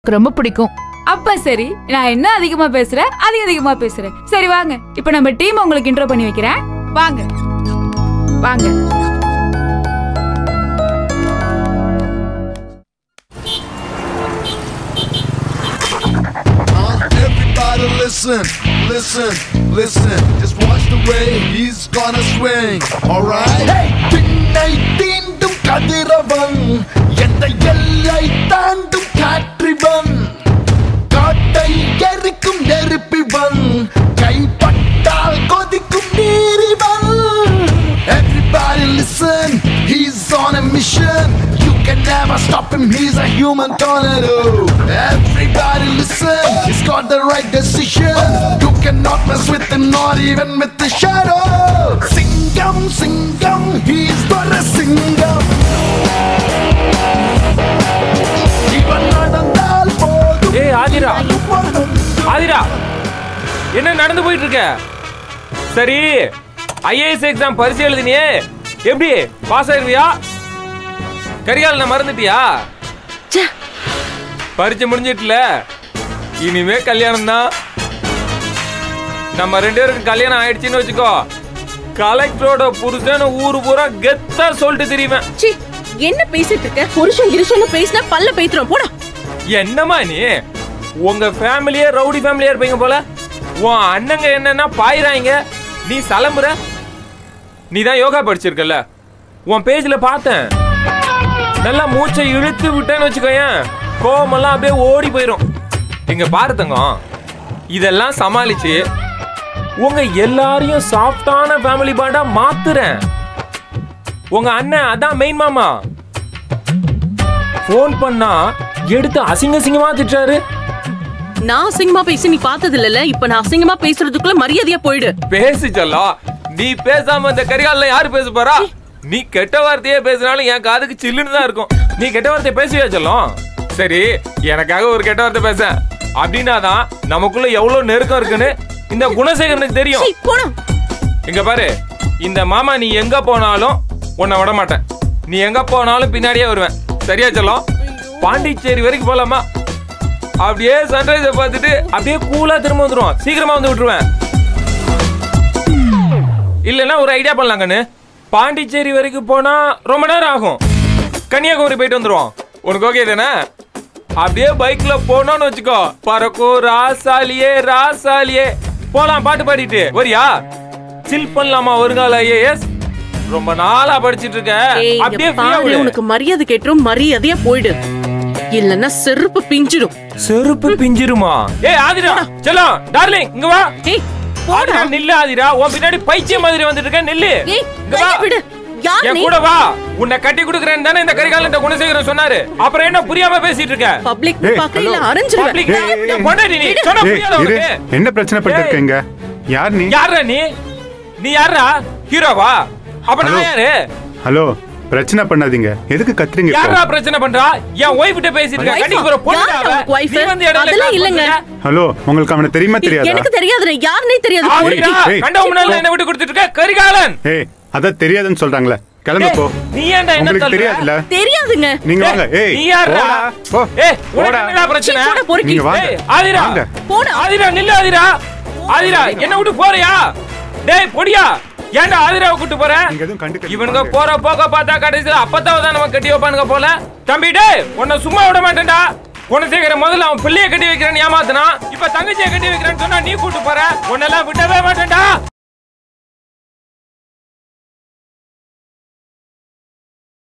ரொம்ப பிடிக்கும். அப்ப சரி, நான் என்ன அதிகமா பேசுறேன், அதிகமா பேசுறேன். சரி வாங்க, இப்ப நம்ம டீம் உங்களுக்கு இன்ட்ரோ பண்ணி வைக்கிறேன். வாங்க வாங்க. Everybody listen, listen, listen. Just watch the way he's gonna swing. Alright? Hey! Pinnai teendum kadiravan, endai ellai taandum katrivan, kaattai erikum neripivan, kai pattal kodikkum neerivan. Everybody listen, he's on a mission. You can never stop him, he's a human tornado. Everybody listen, he's got the right decision. You cannot mess with him, not even with the shadow. Singam, singam, he's got a singam. Hey Adira, Adira, என்ன நடந்து போயிட்டு இருக்க? சரி, IAS exam பரிசு எழுதினியே, எப்படி pass ஆயிருவியா? கரிகாலனை மறந்துட்டியா? பரிச்சை முடிஞ்சிட்டுல, இனிமே கல்யாணம் தான். நம்ம 2 பேருக்கு கல்யாணம் ஆயிடுச்சுன்னு வச்சுக்கோ, கலெக்டரோட புருஷன் ஊரு பூரா கெத்தா சொல்லிட்டு தெரியுவேன். என்ன பேசிட்டு இருக்க? புருஷன் கிருஷன் பேசினா பல்ல பேத்துறோம் போடா. என்னமா நீ? உங்க ஃபேமிலியே ரவுடி ஃபேமிலியா இருப்பீங்க போல. உன் அண்ணங்க என்னன்னா பாயிராங்க, நீ சலம்புற. நீ தான் யோகா படிச்சிருக்கல, உன் பேஜ்ல பார்த்தேன். நல்லா மூச்சை இழுத்து விட்டேன்னு வச்சுக்கோயேன், கோவமெல்லாம் அப்படியே ஓடி போயிடும். இங்க பாரு தங்கம், இதெல்லாம் சமாளிச்சு உங்க எல்லாரையும் சாஃப்டான ஃபேமிலி பாண்டா மாத்துறேன். உங்க அண்ணன் அதான் மெயின் மாமா. போன் பண்ணா எடுத்து அசிங்க அசிங்கமா திட்டாரு. நான் அசிங்கமா பேசி நீ பார்த்தது இல்லல, இப்ப நான் அசிங்கமா பேசுறதுக்குள்ள மரியாதையா போயிடு. பேசி சொல்லலாம். நீ பேசாம இந்த கரிகாலல யாரு பேச போறா? நீ கெட்ட வார்த்தையே பேசினாலும் என் காதுக்கு சில்லுன்னு தான் இருக்கும். நீ கெட்ட வார்த்தையை பேசுவியா சொல்லும்? சரி, எனக்காக ஒரு கெட்ட வார்த்தை பேச, அப்படின்னாதான் நமக்குள்ள எவ்வளவு நெருக்கம் இருக்குன்னு இந்த குணசேகரனுக்கு தெரியும். இங்க பாரு, இந்த மாமா நீ எங்க போனாலும் உன்னை விட மாட்டேன். நீ எங்க போனாலும் பின்னாடியே வருவேன். சரியா சொல்லும்? பாண்டிச்சேரி வரைக்கும் போலாமா? அப்படியே சன்ரைஸை பார்த்துட்டு அப்படியே கூலா திரும்ப வந்துருவோம். சீக்கிரமா வந்து விட்டுருவேன். இல்லைன்னா ஒரு ஐடியா பண்ணலாம் கண்ணு. பாண்டிச்சேரி வரைக்கும் போனா ரொம்ப நேரம் ஆகும். கன்னியாகுமரி போயிட்டு வந்துருவோம். உனக்கு ஓகே தானே? அப்படியே பைக்ல போனோம்னு வச்சுக்கோ, பறக்கோ ராசாலியே ராசாலியே போலாம் பாட்டு பாடிட்டு. வரியா? சில் பண்ணலாமா வருங்கால IAS? ரொம்ப நாளா படிச்சிட்டு இருக்க. அப்படியே உனக்கு மரியாதை கேட்டும், மரியாதையா போயிடு. இல்லன்னா செருப்பு பிஞ்சிடும். செருப்பு பிஞ்சிருமா? ஏய் ஆதிரா, செல்லம் டார்லிங் இங்க வா. ஆதிரா நில்லு. ஆதிரா, உன் பின்னாடி பைத்தியம் மாதிரி வந்துட்டு இருக்க. நில்லு. இங்க வா. என் கூட வா. உன்னை கட்டி குடுக்குறேன்னு தானே இந்த கரிகாலன் குணசேகரன் சொன்னாரு. அப்புறம் என்ன புரியாம பேசிட்டு இருக்க? பப்ளிக் பாக்கல அரேஞ்சிருவேன். பொண்டாட்டி நீ சொன்னா புரியல உனக்கு? என்ன பிரச்சனை பண்ணிட்டு இருக்கீங்க? யார் நீ? யாரா நீ? நீ யாரா? ஹீரோவா? அப்ப நான் யாரு? ஹலோ, பிரச்சனை பண்ணாதீங்க. எதுக்கு கத்துறீங்க? யாரா பிரச்சனை பண்றா? என் வைஃப் கிட்ட பேசிட்டு இருக்க. கட்டி போற பொண்ணு நீ வந்து அதெல்லாம் இல்லங்க. ஹலோ, உங்களுக்கு அவனை தெரியுமா தெரியாதா? எனக்கு தெரியாது, யாருனே தெரியாது. கண்டவனால என்ன விட்டு கொடுத்துட்டு இருக்க கரிகாலன்? ஏய், அத தெரியாதுன்னு சொல்றாங்க. கிளம்பு போ. நீ ஏன்டா என்ன சொல்ற? தெரியாதுல? தெரியாதுங்க. நீங்க வாங்க. ஏய், நீ யாரா? போ. ஏய், உனக்கு என்ன பிரச்சனை? நீங்க வாங்க. ஆதிரா, போடா. ஆதிரா நில்லு. ஆதிரா, ஆதிரா என்ன விட்டு போறியா? டேய் பொடியா, ஏன்டா ஆதிராவை கூட்டி போற? இவனுங்க போற போக பார்த்தா கடைசியில அப்பத்தான் தான் நம்ம கட்டி வைப்பானுங்க போல. தம்பி டேய், உன்னை சும்மா விட மாட்டேன்டா. குணசேகரன் முதல்ல அவன் பிள்ளைய கட்டி வைக்கிறேன்னு ஏமாத்தினா, இப்ப தங்கச்சியை கட்டி வைக்கிறேன்னு சொன்னா நீ கூட்டு போற. உன்னெல்லாம் விடவே மாட்டேன்டா.